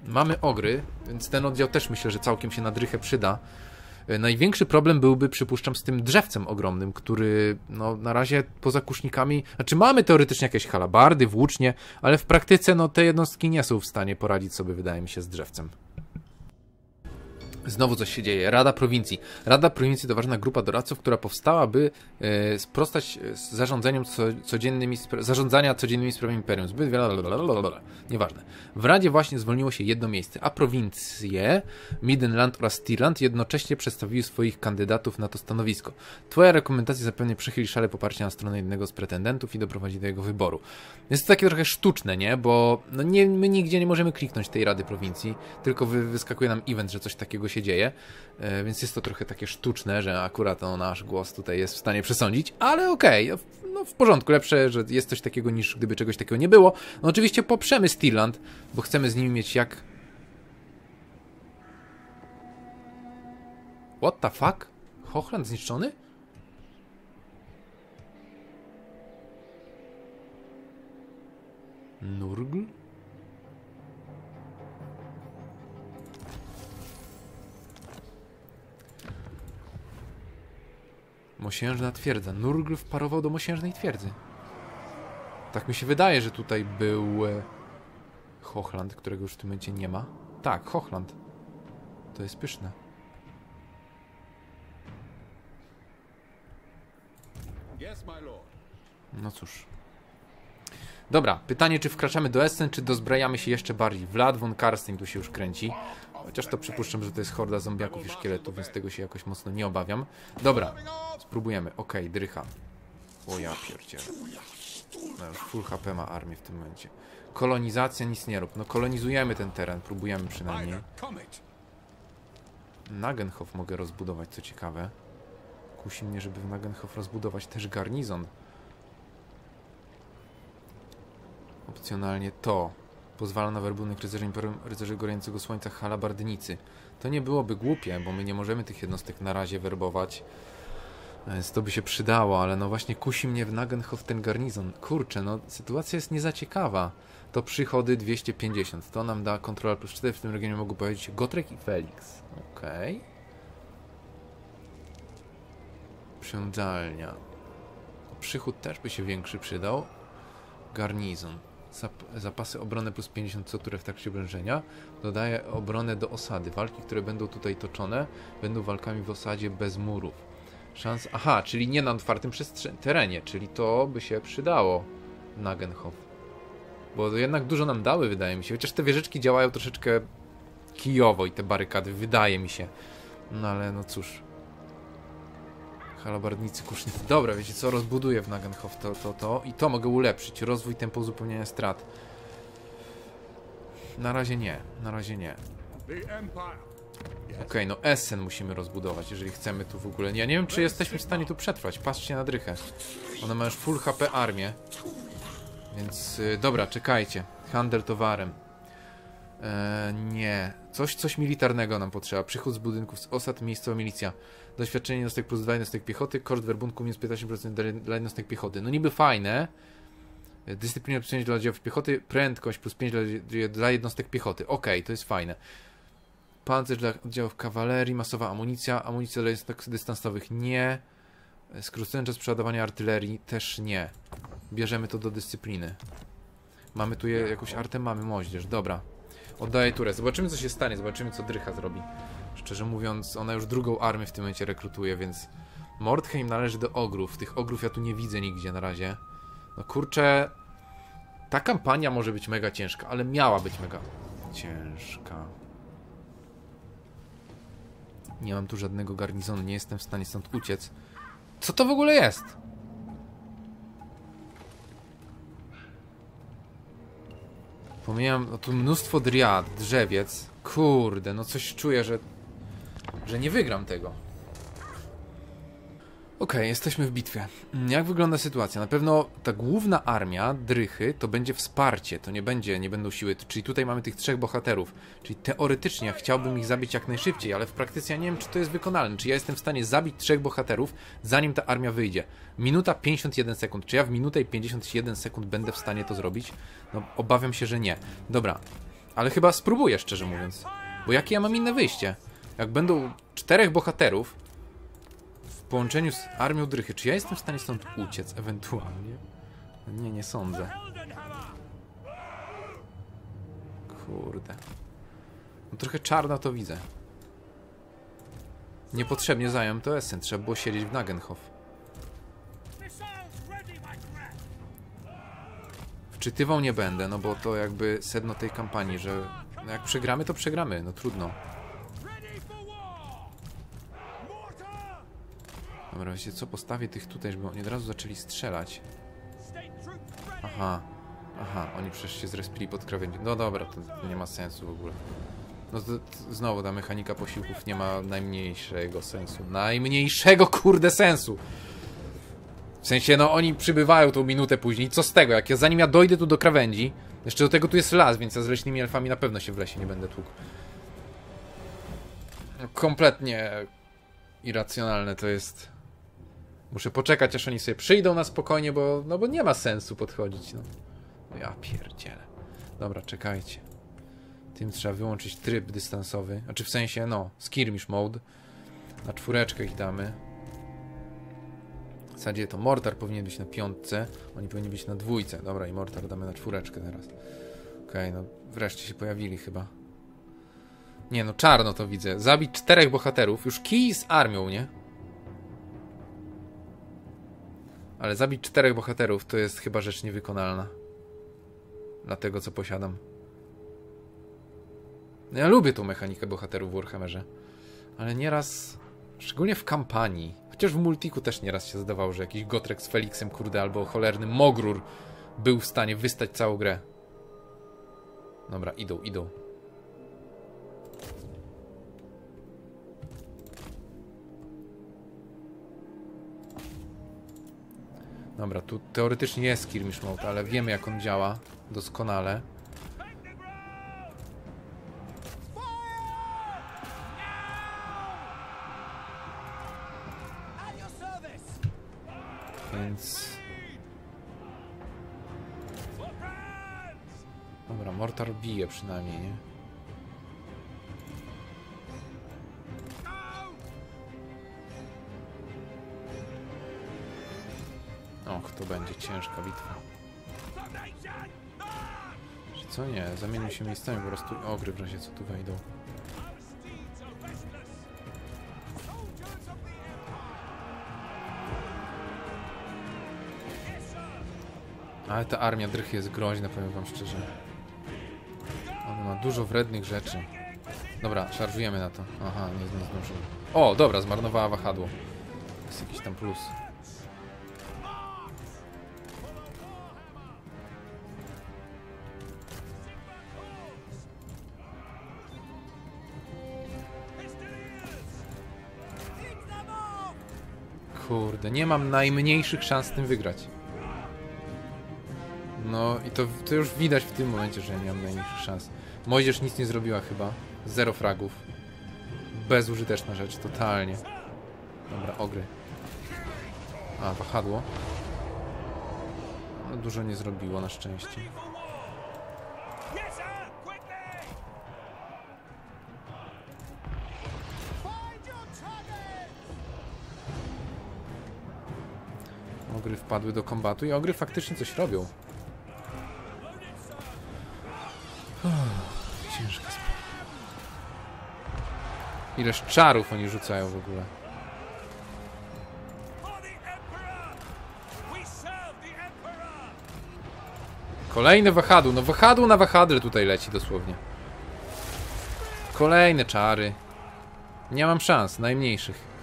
Mamy ogry, więc ten oddział też myślę, że całkiem się na drychę przyda. Największy problem byłby, przypuszczam, z tym drzewcem ogromnym, który no na razie poza kusznikami, znaczy mamy teoretycznie jakieś halabardy, włócznie, ale w praktyce no te jednostki nie są w stanie poradzić sobie, wydaje mi się, z drzewcem. Znowu coś się dzieje. Rada Prowincji. Rada Prowincji to ważna grupa doradców, która powstała, by sprostać zarządzania codziennymi sprawami imperium. Zbyt wiele... Nieważne. W Radzie właśnie zwolniło się jedno miejsce, a prowincje Middenland oraz Tirland jednocześnie przedstawiły swoich kandydatów na to stanowisko. Twoja rekomendacja zapewne przychyli szale poparcia na stronę jednego z pretendentów i doprowadzi do jego wyboru. Jest to takie trochę sztuczne, nie? Bo no my nigdzie nie możemy kliknąć tej Rady Prowincji, tylko wyskakuje nam event, że coś takiego się dzieje, więc jest to trochę takie sztuczne, że akurat no, nasz głos tutaj jest w stanie przesądzić, ale okej, no w porządku, lepsze, że jest coś takiego niż gdyby czegoś takiego nie było. No oczywiście poprzemy Stirland, bo chcemy z nimi mieć jak... What the fuck? Hochland zniszczony? Nurgl? Mosiężna twierdza. Nurgl wparował do mosiężnej twierdzy. Tak mi się wydaje, że tutaj był Hochland, którego już w tym momencie nie ma. Tak, Hochland. To jest pyszne. No cóż. Dobra, pytanie, czy wkraczamy do Essen, czy dozbrajamy się jeszcze bardziej. Vlad von Karstein tu się już kręci. Chociaż to przypuszczam, że to jest horda zombiaków i szkieletów, więc tego się jakoś mocno nie obawiam. Dobra, spróbujemy. Okej, drycha. O ja pierdzielę. No już full HP ma armię w tym momencie. Kolonizacja, nic nie rób. No kolonizujemy ten teren, próbujemy przynajmniej. Nagenhof mogę rozbudować, co ciekawe. Kusi mnie, żeby w Nagenhof rozbudować też garnizon. Opcjonalnie to. Pozwala na werbunek rycerzy gorącego słońca halabardnicy. To nie byłoby głupie, bo my nie możemy tych jednostek na razie werbować. Więc to by się przydało, ale no właśnie kusi mnie w Nagenhof ten garnizon. Kurczę, no sytuacja jest nie za ciekawa. To przychody 250. To nam da kontrola plus 4. W tym regionie mogą pojawić się Gotrek i Felix. Okej. Przędzalnia. Przychód też by się większy przydał. Garnizon. Zapasy obrony plus 50 co turę w trakcie obrężenia. Dodaje obronę do osady. Walki, które będą tutaj toczone, będą walkami w osadzie bez murów. Szans... Aha, czyli nie na otwartym terenie, czyli to by się przydało. Nagenhof. Bo jednak dużo nam dały, wydaje mi się. Chociaż te wieżyczki działają troszeczkę kijowo i te barykady, wydaje mi się. No ale no cóż. Halabardnicy, kusznicy. Dobra, wiecie co? Rozbuduję w Nagenhof to. I to mogę ulepszyć. Rozwój tempo uzupełniania strat. Na razie nie. Na razie nie. Okej, no Essen musimy rozbudować, jeżeli chcemy tu w ogóle... Ja nie wiem, czy jesteśmy w stanie tu przetrwać. Patrzcie na drychę. Ona ma już full HP armię. Więc dobra, czekajcie. Handel towarem. Nie. Coś militarnego nam potrzeba. Przychód z budynków, z osad, miejscowa milicja. Doświadczenie jednostek plus 2 jednostek piechoty. Koszt werbunku minus 15% dla jednostek piechoty. No niby fajne. Dyscyplina plus 5 dla oddziałów piechoty. Prędkość plus 5 dla jednostek piechoty. Okej, to jest fajne. Pancerz dla oddziałów kawalerii. Masowa amunicja. Amunicja dla jednostek dystansowych. Nie. Skrócony czas przeładowania artylerii. Też nie. Bierzemy to do dyscypliny. Mamy tu jakąś artę? Mamy moździerz. Dobra. Oddaję turę. Zobaczymy, co się stanie. Zobaczymy, co drycha zrobi. Szczerze mówiąc, ona już drugą armię w tym momencie rekrutuje, więc... Mordheim należy do ogrów. Tych ogrów ja tu nie widzę nigdzie na razie. No kurczę... Ta kampania może być mega ciężka, ale miała być mega ciężka. Nie mam tu żadnego garnizonu. Nie jestem w stanie stąd uciec. Co to w ogóle jest? Pomijam, no tu mnóstwo driad, drzewiec. Kurde, no coś czuję, że nie wygram tego. Okej, jesteśmy w bitwie. Jak wygląda sytuacja? Na pewno ta główna armia drychy to będzie wsparcie, to nie będą siły. Czyli tutaj mamy tych 3 bohaterów. Czyli teoretycznie ja chciałbym ich zabić jak najszybciej, ale w praktyce ja nie wiem, czy to jest wykonalne. Czy ja jestem w stanie zabić 3 bohaterów, zanim ta armia wyjdzie. Minuta 51 sekund. Czy ja w minutę i 51 sekund będę w stanie to zrobić? No, obawiam się, że nie. Dobra. Ale chyba spróbuję, szczerze mówiąc. Bo jakie ja mam inne wyjście? Jak będą 4 bohaterów w połączeniu z armią Drychy, czy ja jestem w stanie stąd uciec ewentualnie? Nie, nie sądzę. Kurde. No trochę czarno to widzę. Niepotrzebnie zająłem to Essen. Trzeba było siedzieć w Nagenhof. Wczytywał nie będę, no bo to jakby sedno tej kampanii, że no jak przegramy, to przegramy. No trudno. Dobra, wiecie co? Postawię tych tutaj, żeby oni od razu zaczęli strzelać. Aha. Aha, oni przecież się zrespili pod krawędzią. No dobra, to nie ma sensu w ogóle. No znowu ta mechanika posiłków nie ma najmniejszego sensu. Najmniejszego kurde sensu! W sensie, no oni przybywają tą minutę później. Co z tego? Jak ja zanim ja dojdę tu do krawędzi, jeszcze do tego tu jest las, więc ja z leśnymi elfami na pewno się w lesie nie będę tłukł. Kompletnie irracjonalne to jest. Muszę poczekać, aż oni sobie przyjdą na spokojnie, bo no bo nie ma sensu podchodzić. No ja pierdzielę. Dobra, czekajcie. Tym trzeba wyłączyć tryb dystansowy. Znaczy w sensie, no, skirmish mode. Na 4 ich damy. W zasadzie to mortar powinien być na 5. Oni powinni być na 2. Dobra, i mortar damy na 4 teraz. Okej, no wreszcie się pojawili chyba. Nie no, czarno to widzę. Zabić 4 bohaterów. Już kij z armią, nie? Ale zabić 4 bohaterów to jest chyba rzecz niewykonalna. Dla tego, co posiadam. Ja lubię tą mechanikę bohaterów w Warhammerze. Ale nieraz, szczególnie w kampanii, chociaż w multiku też nieraz się zdawało, że jakiś Gotrek z Felixem, kurde, albo cholerny Mogrur był w stanie wystać całą grę. Dobra, idą. Dobra, tu teoretycznie jest skirmish mode, ale wiemy jak on działa doskonale. Więc... Dobra, mortar bije przynajmniej, nie? Och, to będzie ciężka bitwa. Czy co? Nie, zamienił się miejscami, po prostu ogry w razie co tu wejdą. Ale ta armia Drychy jest groźna, powiem wam szczerze. Ona ma dużo wrednych rzeczy. Dobra, szarżujemy na to. Aha, nie zdążyłem. O, dobra, zmarnowała wahadło. Jest jakiś tam plus. Kurde, nie mam najmniejszych szans z tym wygrać. No i to już widać w tym momencie, że nie mam najmniejszych szans. Mojżesz nic nie zrobiła chyba. 0 fragów. Bezużyteczna rzecz, totalnie. Dobra, ogry. A, wahadło. No, dużo nie zrobiło, na szczęście. Ogry wpadły do kombatu i ogry faktycznie coś robią. Ciężka sprawa. Ileż czarów oni rzucają w ogóle. Kolejne wahadło. No wahadło na wahadle tutaj leci dosłownie. Kolejne czary. Nie mam szans, najmniejszych.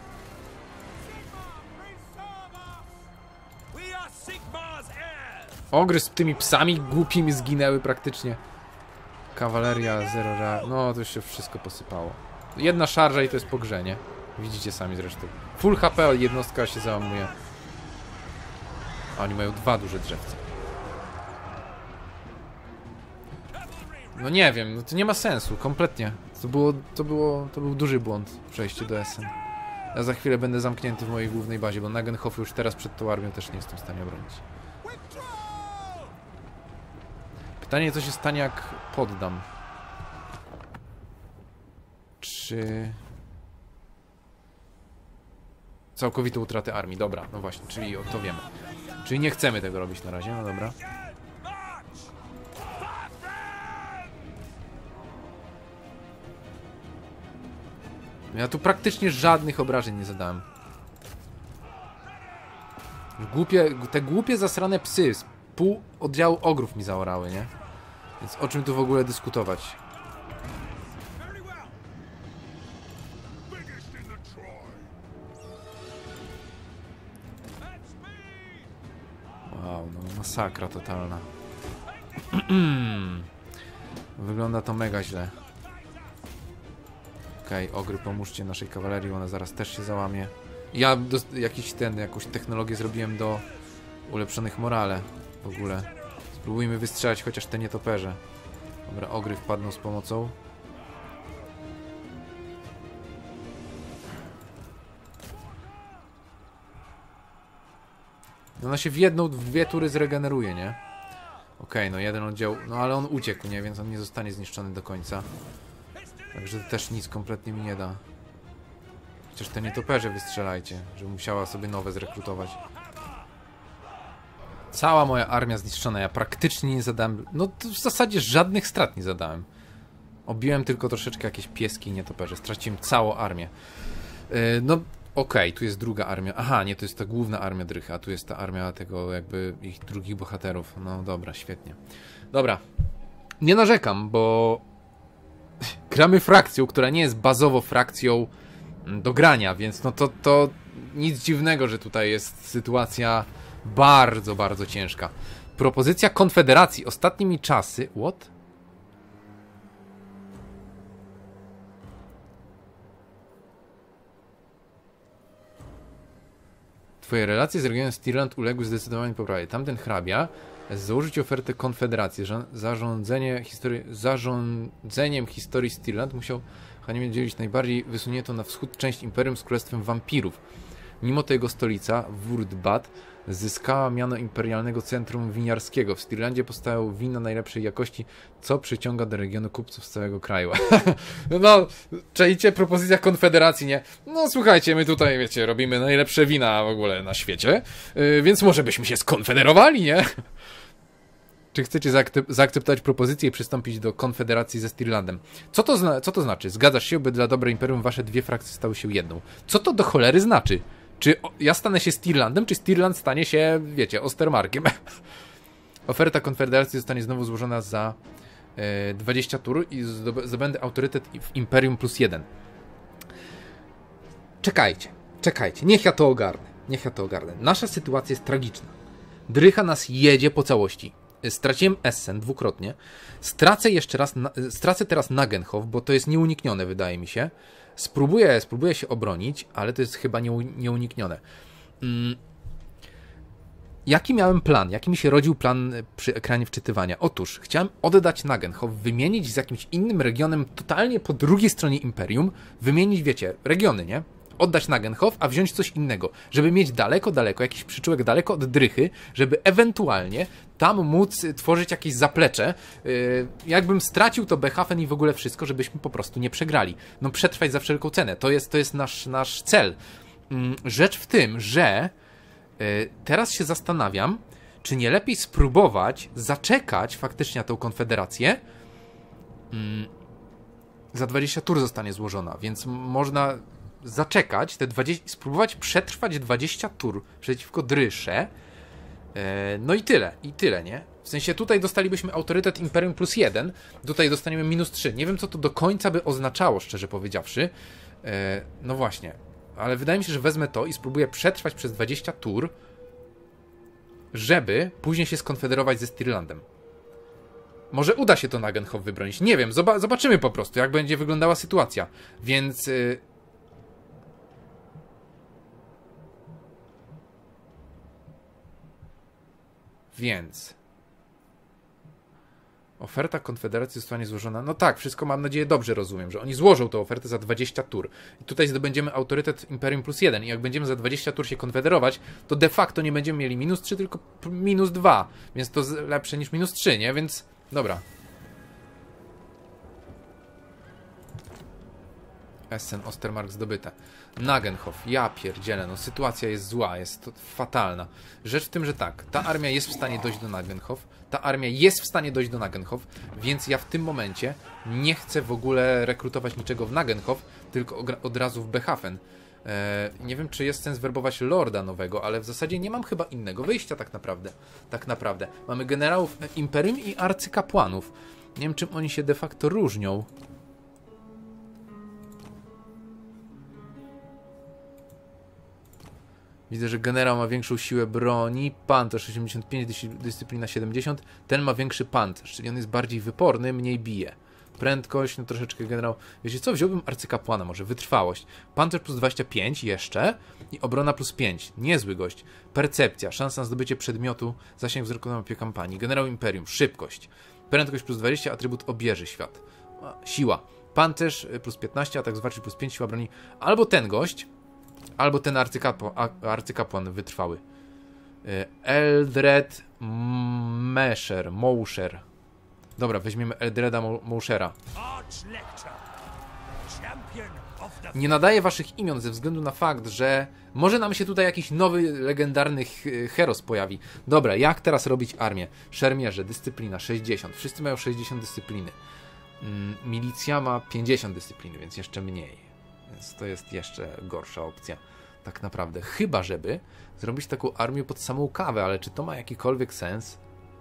Ogry z tymi psami głupimi zginęły praktycznie. Kawaleria 0. No to już się wszystko posypało. Jedna szarża i to jest po grze, nie? Widzicie sami zresztą. Full HP, jednostka się załamuje. A oni mają 2 duże drzewce. No nie wiem, no to nie ma sensu, kompletnie. To był duży błąd przejście do Essen. Ja za chwilę będę zamknięty w mojej głównej bazie, bo Nagenhof już teraz przed tą armią też nie jestem w stanie obronić. Pytanie, co się stanie, jak poddam. Czy... Całkowitą utratę armii, dobra, no właśnie, czyli to wiemy. Czyli nie chcemy tego robić na razie, no dobra. Ja tu praktycznie żadnych obrażeń nie zadałem. Te głupie zasrane psy z pół oddziału ogrów mi zaorały, nie? Więc o czym tu w ogóle dyskutować? Wow, no masakra totalna. Wygląda to mega źle. Okej, ogry, pomóżcie naszej kawalerii, ona zaraz też się załamie. Ja jakąś technologię zrobiłem do ulepszonych morale w ogóle. Spróbujmy wystrzelać chociaż te nietoperze. Dobra, ogry wpadną z pomocą. Ona się w dwie tury zregeneruje, nie? Okej, no jeden oddział, no ale on uciekł, nie? Więc on nie zostanie zniszczony do końca. Także to też nic kompletnie mi nie da. Chociaż te nietoperze wystrzelajcie, żeby musiała sobie nowe zrekrutować. Cała moja armia zniszczona, ja praktycznie nie zadałem... No to w zasadzie żadnych strat nie zadałem. Obiłem tylko troszeczkę jakieś pieski i nietoperze. Straciłem całą armię. No okej, tu jest druga armia. Aha, nie, to jest ta główna armia Drycha, a tu jest ta armia tego jakby ich drugich bohaterów. No dobra, świetnie. Dobra. Nie narzekam, bo... gramy frakcją, która nie jest bazowo frakcją do grania, więc no to nic dziwnego, że tutaj jest sytuacja bardzo, bardzo ciężka. Propozycja Konfederacji. Ostatnimi czasy... What? Twoje relacje z regionem Stirland uległy zdecydowanie poprawie. Tamten hrabia założyć ofertę Konfederacji. Zarządzeniem historii Stirland musiał chętnie dzielić najbardziej wysuniętą na wschód część imperium z królestwem wampirów. Mimo to jego stolica, Wurdbad, zyskała miano imperialnego centrum winiarskiego. W Stirlandzie powstają wina najlepszej jakości, co przyciąga do regionu kupców z całego kraju. No, czajcie, propozycja Konfederacji, nie? No słuchajcie, my tutaj, wiecie, robimy najlepsze wina w ogóle na świecie, więc może byśmy się skonfederowali, nie? Czy chcecie zaakceptować propozycję i przystąpić do konfederacji ze Stirlandem? Co to znaczy? Zgadzasz się, by dla dobra imperium wasze dwie frakcje stały się jedną. Co to do cholery znaczy? Czy ja stanę się Stirlandem, czy Stirland stanie się, wiecie, Ostermarkiem? Oferta konfederacji zostanie znowu złożona za 20 tur i zdobędę autorytet w imperium +1. Czekajcie, niech ja to ogarnę. Nasza sytuacja jest tragiczna. Drycha nas jedzie po całości. Straciłem Essen dwukrotnie. Stracę teraz Nagenhof, bo to jest nieuniknione, wydaje mi się. Spróbuję się obronić, ale to jest chyba nieuniknione. Jaki miałem plan? Jaki mi się rodził plan przy ekranie wczytywania? Otóż chciałem oddać Nagenhof, wymienić z jakimś innym regionem totalnie po drugiej stronie imperium, wymienić, wiecie, regiony, nie? Oddać Nagenhof, a wziąć coś innego, żeby mieć daleko, jakiś przyczółek daleko od Drychy, żeby ewentualnie tam móc tworzyć jakieś zaplecze. Jakbym stracił to Behafen i w ogóle wszystko, żebyśmy po prostu nie przegrali. No przetrwać za wszelką cenę, to jest nasz cel. Rzecz w tym, że teraz się zastanawiam, czy nie lepiej spróbować zaczekać faktycznie na tą konfederację. Za 20 tur zostanie złożona, więc można zaczekać te 20, spróbować przetrwać 20 tur przeciwko Drysze. No i tyle, nie? W sensie tutaj dostalibyśmy autorytet Imperium +1, tutaj dostaniemy -3. Nie wiem, co to do końca by oznaczało, szczerze powiedziawszy. No właśnie, ale wydaje mi się, że wezmę to i spróbuję przetrwać przez 20 tur, żeby później się skonfederować ze Stirlandem. Może uda się to Nagenhof wybronić, nie wiem, zobaczymy po prostu, jak będzie wyglądała sytuacja. Więc... Oferta Konfederacji zostanie złożona. No tak, wszystko mam nadzieję dobrze rozumiem, że oni złożą tę ofertę za 20 tur. I tutaj zdobędziemy autorytet Imperium +1. I jak będziemy za 20 tur się konfederować, to de facto nie będziemy mieli -3, tylko -2. Więc to lepsze niż -3, nie? Więc dobra. Essen, Ostermark zdobyte. Nagenhof, ja pierdzielę, no sytuacja jest zła, jest to fatalna. Rzecz w tym, że tak, ta armia jest w stanie dojść do Nagenhof, więc ja w tym momencie nie chcę w ogóle rekrutować niczego w Nagenhof, tylko od razu w Behafen. Nie wiem, czy jest sens werbować lorda nowego, ale w zasadzie nie mam chyba innego wyjścia tak naprawdę. Mamy generałów Imperium i arcykapłanów. Nie wiem, czym oni się de facto różnią. Widzę, że generał ma większą siłę broni, pancerz 85, dyscyplina 70. Ten ma większy pancerz, czyli on jest bardziej wyporny, mniej bije. Prędkość, no troszeczkę generał... Wiecie co? Wziąłbym arcykapłana może, wytrwałość. Pancerz plus 25 jeszcze i obrona plus 5. Niezły gość. Percepcja, szansa na zdobycie przedmiotu, zasięg wzroku na mapie kampanii. Generał Imperium, szybkość. Prędkość plus 20, atrybut obieży świat. Siła. Pancerz plus 15, atak zwarty plus 5, siła broni. Albo ten gość, albo ten arcykapłan wytrwały. Eldred Moucher. Dobra, weźmiemy Eldreda Mouchera. Nie nadaję waszych imion ze względu na fakt, że może nam się tutaj jakiś nowy, legendarny heros pojawi. Dobra, jak teraz robić armię? Szermierze, dyscyplina 60. Wszyscy mają 60 dyscypliny. Milicja ma 50 dyscypliny, więc jeszcze mniej. Więc to jest jeszcze gorsza opcja. Tak naprawdę. Chyba, żeby zrobić taką armię pod samą kawę, ale czy to ma jakikolwiek sens?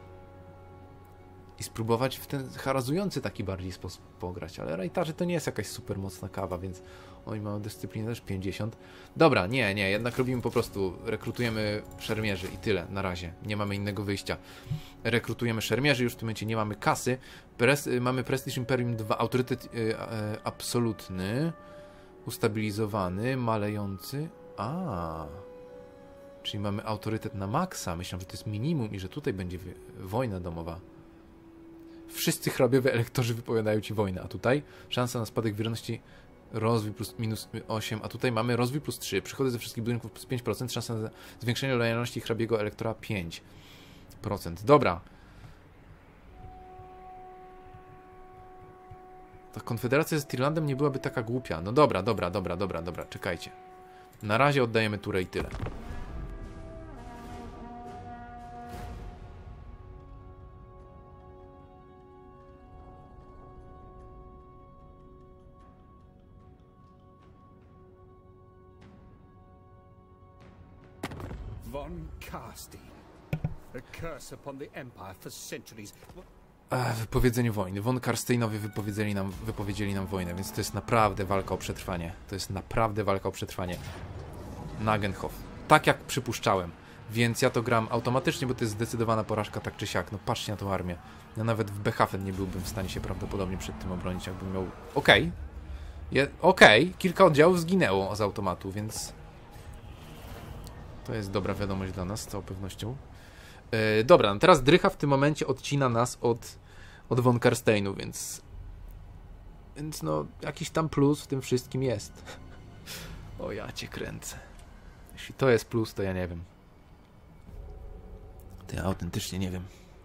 I spróbować w ten harazujący taki bardziej sposób pograć, ale rajtarzy to nie jest jakaś super mocna kawa, więc oni mają dyscyplinę też 50. Dobra, nie, jednak robimy po prostu, rekrutujemy szermierzy i tyle, na razie, nie mamy innego wyjścia. Rekrutujemy szermierzy, już w tym momencie nie mamy kasy, mamy Prestige Imperium 2, autorytet absolutny, ustabilizowany, malejący, czyli mamy autorytet na maksa, myślałem, że to jest minimum i że tutaj będzie wojna domowa. Wszyscy hrabiowie elektorzy wypowiadają ci wojnę, a tutaj szansa na spadek wierności, rozwój plus minus 8, a tutaj mamy rozwój plus 3, przychody ze wszystkich budynków plus 5%, szansa na zwiększenie lojalności hrabiego elektora 5%. Dobra. Ta konfederacja z Tirlandem nie byłaby taka głupia. No dobra, czekajcie. Na razie oddajemy turę i tyle. Von Karstein. A curse upon the Empire for centuries. Wypowiedzenie wojny. Von Karsteinowie wypowiedzieli nam wojnę, więc to jest naprawdę walka o przetrwanie. Nagenhof. Tak jak przypuszczałem. Więc ja to gram automatycznie, bo to jest zdecydowana porażka tak czy siak. No patrzcie na tą armię. Ja nawet w Behafen nie byłbym w stanie się prawdopodobnie przed tym obronić, jakbym miał... Okej. Kilka oddziałów zginęło z automatu, więc... To jest dobra wiadomość dla nas, z całą pewnością. Dobra, no teraz Drycha w tym momencie odcina nas od von Karsteinu, więc no jakiś tam plus w tym wszystkim jest. O, ja cię kręcę. Jeśli to jest plus, to ja nie wiem. To ja autentycznie nie wiem.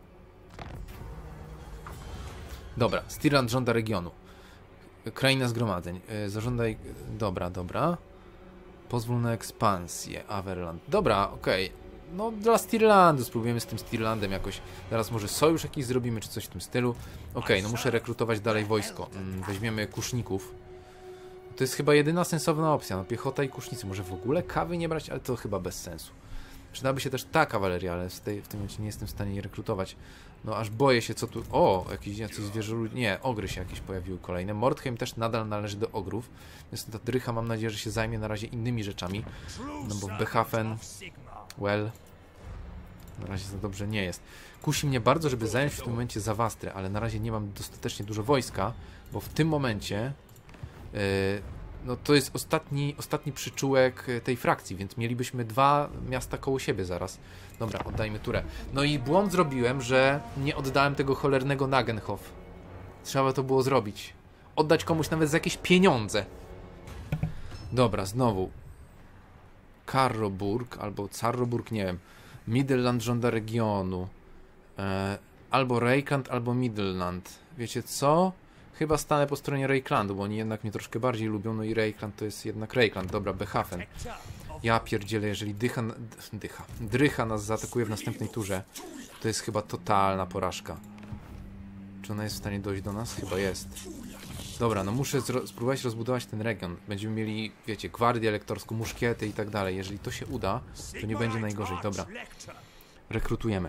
Dobra, Stirland żąda regionu. Kraina zgromadzeń. Zażądaj... Dobra. Pozwól na ekspansję. Averland. Dobra, okej. No dla Stirlandu. Spróbujemy z tym Stirlandem jakoś. Zaraz może sojusz jakiś zrobimy, czy coś w tym stylu. Okej, no muszę rekrutować dalej wojsko. Weźmiemy kuszników. To jest chyba jedyna sensowna opcja. No piechota i kusznicy. Może w ogóle kawy nie brać, ale to chyba bez sensu. Przydałaby się też ta kawaleria, ale w tym momencie nie jestem w stanie jej rekrutować. No aż boję się, co tu... O, jacyś zwierzoludzi... Nie, ogry się jakieś pojawiły kolejne. Mordheim też nadal należy do ogrów. Więc ta Drycha mam nadzieję, że się zajmie na razie innymi rzeczami. No bo w Behafen... Well... Na razie za dobrze nie jest. Kusi mnie bardzo, żeby zająć w tym momencie Zawastrę, ale na razie nie mam dostatecznie dużo wojska, bo w tym momencie... no to jest ostatni przyczółek tej frakcji, więc mielibyśmy 2 miasta koło siebie zaraz. Dobra, oddajmy turę. No i błąd zrobiłem, że nie oddałem tego cholernego Nagenhof. Trzeba to było zrobić. Oddać komuś nawet za jakieś pieniądze. Dobra, znowu. Karroburg, albo Carroburg, nie wiem. Midland żąda regionu. Albo Reikland, albo Midland. Wiecie co? Chyba stanę po stronie Reiklandu, bo oni jednak mnie troszkę bardziej lubią, no i Reikland to jest jednak Reikland. Dobra, Behafen. Ja pierdzielę, jeżeli Drycha nas zaatakuje w następnej turze, to jest chyba totalna porażka. Czy ona jest w stanie dojść do nas? Chyba jest. Dobra, no muszę spróbować rozbudować ten region. Będziemy mieli, wiecie, gwardię lektorską, muszkiety i tak dalej. Jeżeli to się uda, to nie będzie najgorzej. Dobra. Rekrutujemy.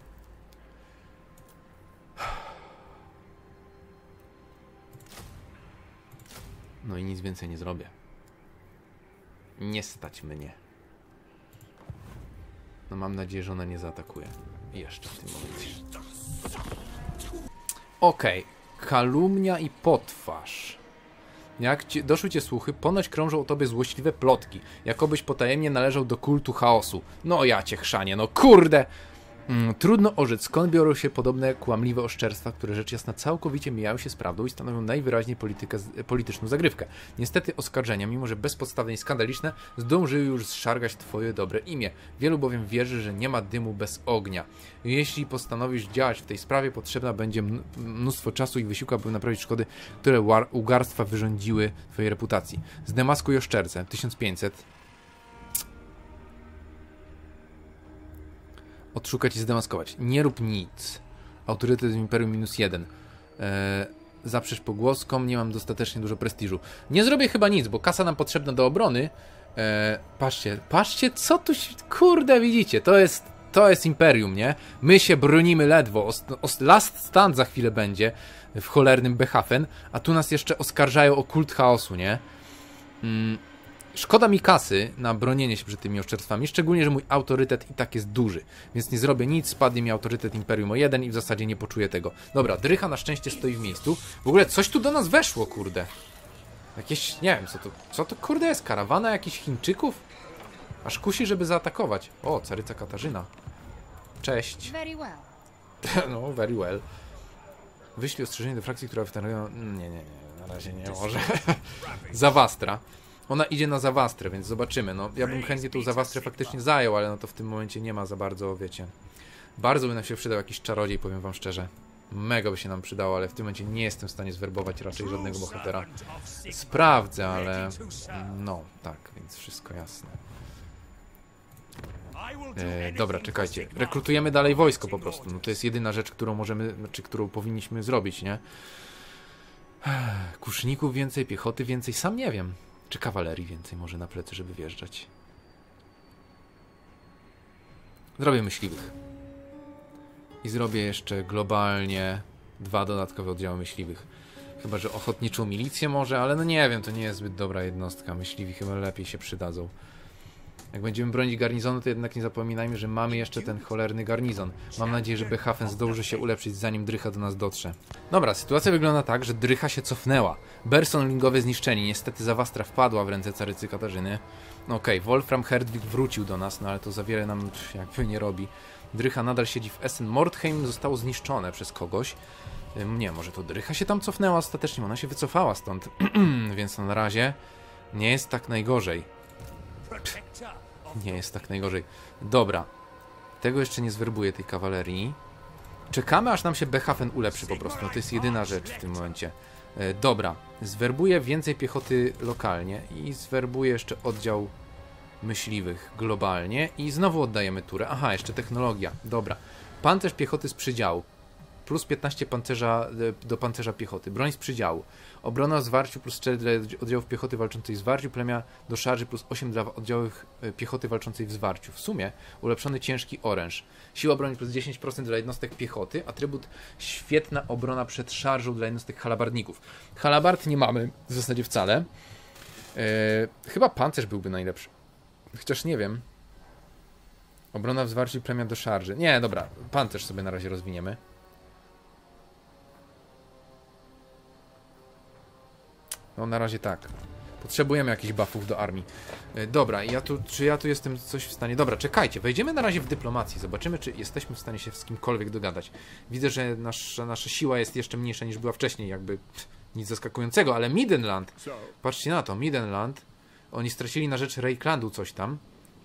No i nic więcej nie zrobię. Nie stać mnie. No mam nadzieję, że ona nie zaatakuje. Jeszcze w tym momencie. Okej. Kalumnia i potwarz. Jak doszły cię słuchy, ponoć krążą o tobie złośliwe plotki. Jakobyś potajemnie należał do kultu chaosu. No ja cię chrzanie, no kurde! Trudno orzec, skąd biorą się podobne kłamliwe oszczerstwa, które rzecz jasna całkowicie mijają się z prawdą i stanowią najwyraźniej polityczną zagrywkę. Niestety oskarżenia, mimo że bezpodstawne i skandaliczne, zdążyły już zszargać twoje dobre imię. Wielu bowiem wierzy, że nie ma dymu bez ognia. Jeśli postanowisz działać w tej sprawie, potrzebna będzie mnóstwo czasu i wysiłku, aby naprawić szkody, które ugarstwa wyrządziły twojej reputacji. Zdemaskuj oszczercę, 1500. Odszukać i zdemaskować. Nie rób nic. Autorytet w Imperium -1. Zaprzecz pogłoskom. Nie mam dostatecznie dużo prestiżu. Nie zrobię chyba nic, bo kasa nam potrzebna do obrony. Patrzcie, co tu się... Kurde, widzicie, to jest Imperium, nie? My się bronimy ledwo. Last stand za chwilę będzie w cholernym Behafen, a tu nas jeszcze oskarżają o kult chaosu, nie? Szkoda mi kasy na bronienie się przed tymi oszczerstwami, szczególnie, że mój autorytet i tak jest duży, więc nie zrobię nic, spadnie mi autorytet Imperium o 1 i w zasadzie nie poczuję tego. Dobra, Drycha na szczęście stoi w miejscu. W ogóle coś tu do nas weszło, kurde. Jakieś, nie wiem, co to kurde jest, karawana jakichś Chińczyków? Aż kusi, żeby zaatakować. O, caryca Katarzyna. Cześć. Very well. No, very well. Wyślij ostrzeżenie do frakcji, która wytargają... Nie, na razie nie może. Zawastra. Ona idzie na Zawastrę, więc zobaczymy. No, ja bym chętnie tą Zawastrę faktycznie zajął, ale no to w tym momencie nie ma za bardzo, wiecie. Bardzo by nam się przydał jakiś czarodziej, powiem wam szczerze. Mega by się nam przydało, ale w tym momencie nie jestem w stanie zwerbować raczej żadnego bohatera. Sprawdzę, ale... No, tak, więc wszystko jasne. Dobra, czekajcie. Rekrutujemy dalej wojsko po prostu. No to jest jedyna rzecz, którą możemy, znaczy którą powinniśmy zrobić, nie? Kuszników więcej, piechoty więcej, sam nie wiem. Czy kawalerii więcej może na plecy, żeby wjeżdżać? Zrobię myśliwych. I zrobię jeszcze globalnie 2 dodatkowe oddziały myśliwych. Chyba że ochotniczą milicję może, ale no nie wiem, to nie jest zbyt dobra jednostka. Myśliwi chyba lepiej się przydadzą. Jak będziemy bronić garnizonu, to jednak nie zapominajmy, że mamy jeszcze ten cholerny garnizon. Mam nadzieję, że Behafen zdąży się ulepszyć, zanim Drycha do nas dotrze. Dobra, sytuacja wygląda tak, że Drycha się cofnęła. Bersonlingowe zniszczeni. Niestety Zawastra wpadła w ręce carycy Katarzyny. Okej, Wolfram Herdwig wrócił do nas, no ale to za wiele nam jakby nie robi. Drycha nadal siedzi w Essen. Mordheim zostało zniszczone przez kogoś. Nie, może to Drycha się tam cofnęła ostatecznie. Ona się wycofała stąd. Więc na razie nie jest tak najgorzej. Nie jest tak najgorzej. Dobra. Tego jeszcze nie zwerbuję, tej kawalerii. Czekamy, aż nam się Behafen ulepszy po prostu. No to jest jedyna rzecz w tym momencie. Dobra. Zwerbuję więcej piechoty lokalnie i zwerbuję jeszcze oddział myśliwych globalnie i znowu oddajemy turę. Aha, jeszcze technologia. Dobra. Pancerz piechoty z przydziału. Plus 15 pancerza do pancerza piechoty. Broń z przydziału. Obrona w zwarciu plus 4 dla oddziałów piechoty walczącej w zwarciu. Premia do szarży plus 8 dla oddziałów piechoty walczącej w zwarciu. W sumie ulepszony ciężki oręż. Siła broni plus 10% dla jednostek piechoty. Atrybut świetna obrona przed szarżą dla jednostek halabardników. Halabard nie mamy w zasadzie wcale. Chyba pancerz byłby najlepszy. Chociaż nie wiem. Obrona w zwarciu i premia do szarży. Nie, dobra. Pancerz sobie na razie rozwiniemy. No na razie tak. Potrzebujemy jakichś buffów do armii. Dobra, czy ja tu jestem coś w stanie... Dobra, czekajcie, wejdziemy na razie w dyplomację. Zobaczymy, czy jesteśmy w stanie się z kimkolwiek dogadać. Widzę, że nasza siła jest jeszcze mniejsza niż była wcześniej. Jakby nic zaskakującego, ale Midenland. Patrzcie na to, Midenland. Oni stracili na rzecz Reiklandu coś tam.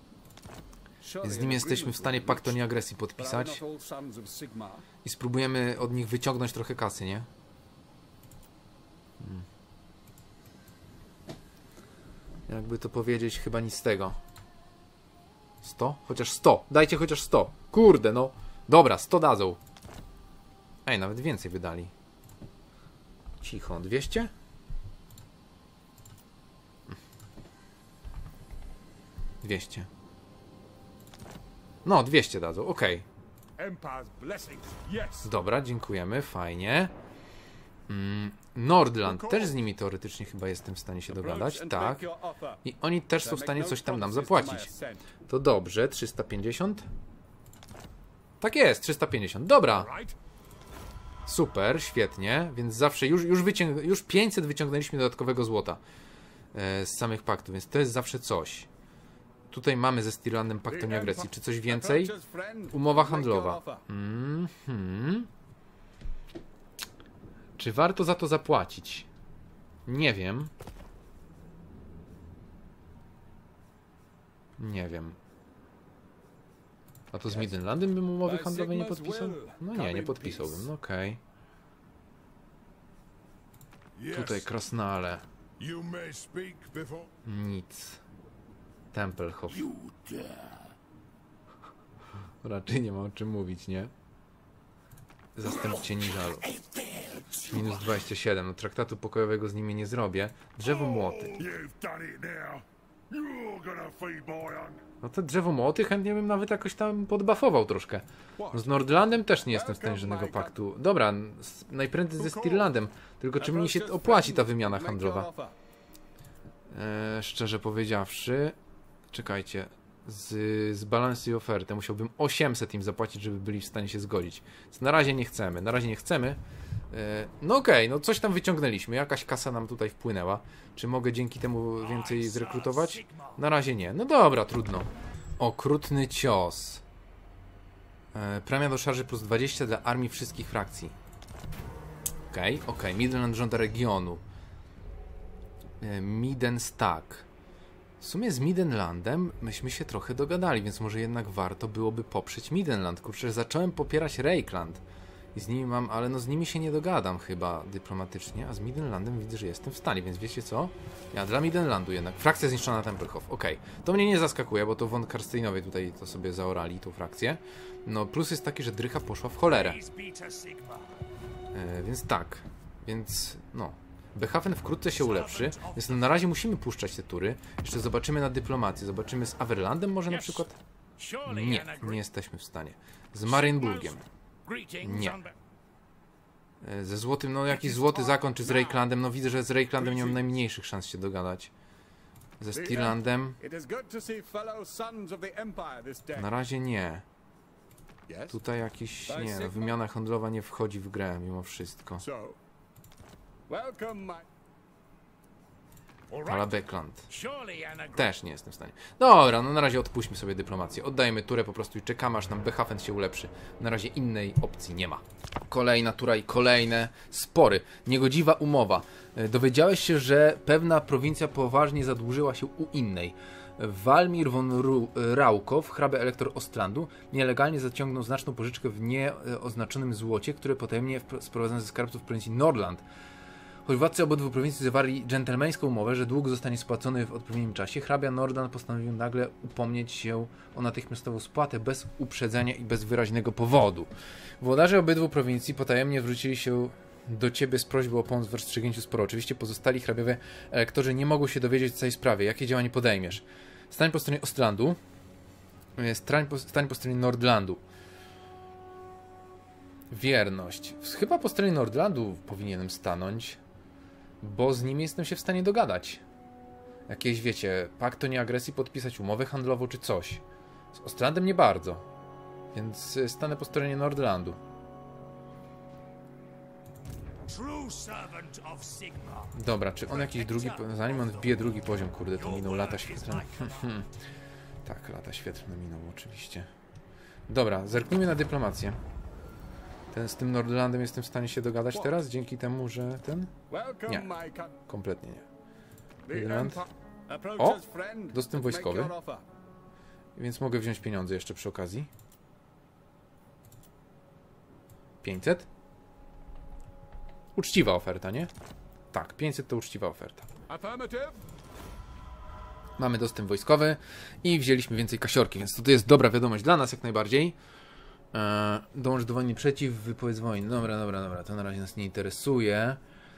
Z nim jesteśmy w stanie pakt o nieagresji podpisać. I spróbujemy od nich wyciągnąć trochę kasy, nie? Jakby to powiedzieć, chyba nic z tego. 100? Chociaż 100. Dajcie chociaż 100. Kurde, no. Dobra, 100 dadzą. Ej, nawet więcej wydali. Cicho, 200? Dwieście. No, 200 dadzą, okej. Dobra, dziękujemy, fajnie. Nordland, też z nimi teoretycznie chyba jestem w stanie się dogadać, tak. I oni też są w stanie coś tam nam zapłacić. To dobrze, 350? Tak jest, 350, dobra. Super, świetnie, więc zawsze już 500 wyciągnęliśmy dodatkowego złota z samych paktów, więc to jest zawsze coś. Tutaj mamy ze Stirlandem pakt o nieagresji. Czy coś więcej? Umowa handlowa. Czy warto za to zapłacić? Nie wiem. Nie wiem. A to z Midlandem bym umowy handlowej nie podpisał? No nie, nie podpisałbym. No okej. Tutaj Krasnale. Nic. Tempelhof. Raczej nie ma o czym mówić, nie? Zastępcie Niżalu. Minus 27. No, traktatu pokojowego z nimi nie zrobię. Drzewo młoty. No te drzewo młoty chętnie bym nawet jakoś tam podbuffował troszkę. No z Nordlandem też nie jestem w stanie żadnego paktu. Dobra, najprędzej ze Stirlandem. Tylko czy mi się opłaci ta wymiana handlowa? Szczerze powiedziawszy... Czekajcie. Zbalansuj ofertę. Musiałbym 800 im zapłacić, żeby byli w stanie się zgodzić. Więc na razie nie chcemy. Na razie nie chcemy. No okej, no coś tam wyciągnęliśmy. Jakaś kasa nam tutaj wpłynęła. Czy mogę dzięki temu więcej zrekrutować? Na razie nie. No dobra, trudno. Okrutny cios. Premia do szarży plus 20 dla armii wszystkich frakcji. Okej. Midland żąda regionu. Midenstack. W sumie z Midenlandem myśmy się trochę dogadali, więc może jednak warto byłoby poprzeć Midenland. Kurczę, zacząłem popierać Reikland. I z nimi mam, ale no z nimi się nie dogadam chyba dyplomatycznie, a z Midenlandem widzę, że jestem w stanie, więc wiecie co? Ja dla Midenlandu jednak. Frakcja zniszczona Tempelhof, okej. To mnie nie zaskakuje, bo to von Karsteinowie tutaj to sobie zaorali, tą frakcję. No plus jest taki, że Drycha poszła w cholerę. Więc tak. Więc no. Behafen wkrótce się ulepszy, więc no na razie musimy puszczać te tury. Jeszcze zobaczymy na dyplomację. Zobaczymy z Averlandem może na przykład? Nie jesteśmy w stanie. Z Marienburgiem. Nie. Ze Złotym, no jakiś Złoty Zakon, czy z Reiklandem? No widzę, że z Reiklandem nie mam najmniejszych szans się dogadać. Ze Stirlandem? Na razie nie. Tutaj jakiś, nie, no, wymiana handlowa nie wchodzi w grę mimo wszystko. Ale Beckland. Też nie jestem w stanie. Dobra, no na razie odpuśćmy sobie dyplomację. Oddajemy turę po prostu i czekamy, aż nam Behafen się ulepszy. Na razie innej opcji nie ma. Kolejna tura i kolejne spory. Niegodziwa umowa. Dowiedziałeś się, że pewna prowincja poważnie zadłużyła się u innej. Walmir von Raukow, hrabia elektor Ostlandu, nielegalnie zaciągnął znaczną pożyczkę w nieoznaczonym złocie, które potajemnie sprowadzano ze skarbców prowincji Nordland. Choć władcy obydwu prowincji zawarli dżentelmeńską umowę, że dług zostanie spłacony w odpowiednim czasie, hrabia Nordland postanowił nagle upomnieć się o natychmiastową spłatę bez uprzedzenia i bez wyraźnego powodu. Włodarze obydwu prowincji potajemnie zwrócili się do ciebie z prośbą o pomoc w rozstrzygnięciu sporu. Oczywiście pozostali hrabiowie elektorzy nie mogą się dowiedzieć o całej sprawie. Jakie działanie podejmiesz? Stań po stronie Ostlandu. Stań po stronie Nordlandu. Wierność. Chyba po stronie Nordlandu powinienem stanąć, bo z nimi jestem się w stanie dogadać. Jakieś, wiecie, pakt o nieagresji, podpisać umowę handlową czy coś. Z Ostlandem nie bardzo. Więc stanę po stronie Nordlandu. Dobra, czy on jakiś drugi... Zanim on wbije drugi poziom, kurde, to minął lata świetlne. Tak, lata świetlne minął oczywiście. Dobra, zerknijmy na dyplomację. Z tym Nordlandem jestem w stanie się dogadać teraz, dzięki temu, że ten... Nie, kompletnie nie. Midland. O! Dostęp wojskowy. Więc mogę wziąć pieniądze jeszcze przy okazji. 500. Uczciwa oferta, nie? Tak, 500 to uczciwa oferta. Affirmative. Mamy dostęp wojskowy i wzięliśmy więcej kasiorki, więc to jest dobra wiadomość dla nas jak najbardziej. Dołącz do wojny przeciw, wypowiedz wojny. Dobra, to na razie nas nie interesuje.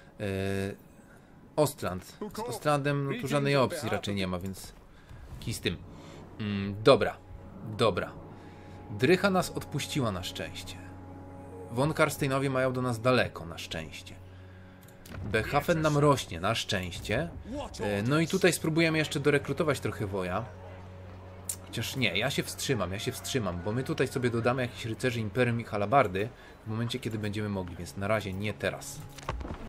Ostland. Z Ostlandem no, tu żadnej opcji raczej nie ma, więc kij z tym. Dobra. Drycha nas odpuściła na szczęście. Von Karsteinowie mają do nas daleko, na szczęście. Behafen nam rośnie, na szczęście. No i tutaj spróbujemy jeszcze dorekrutować trochę woja. Chociaż nie, ja się wstrzymam, bo my tutaj sobie dodamy jakichś rycerzy Imperium i halabardy w momencie, kiedy będziemy mogli, więc na razie nie teraz.